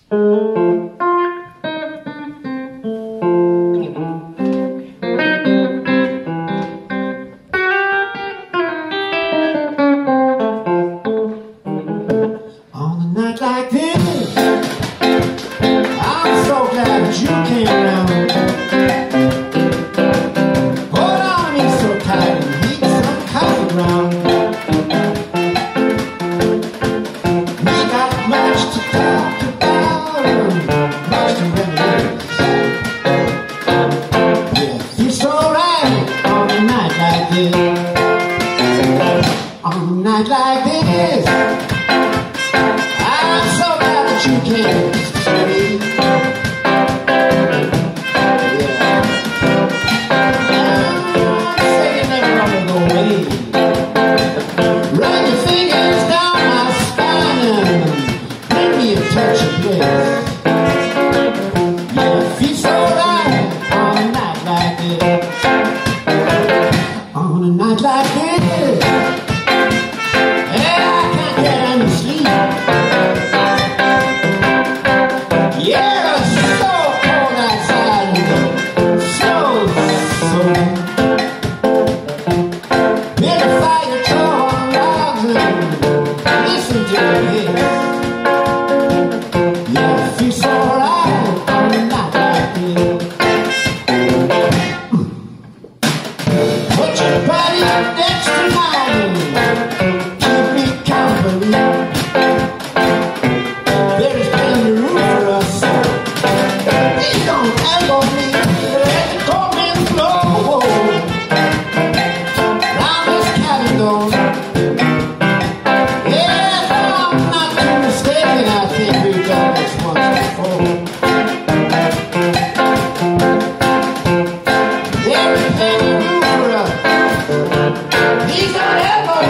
On a night like this, I'm so glad that you came to me. Say you're never gonna go away. Run your fingers down my spine and bring me a touch of bliss. Yeah, feel so right on a night like this. On a night like this.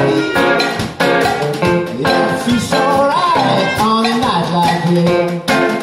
Yeah, feels so right on a night like this.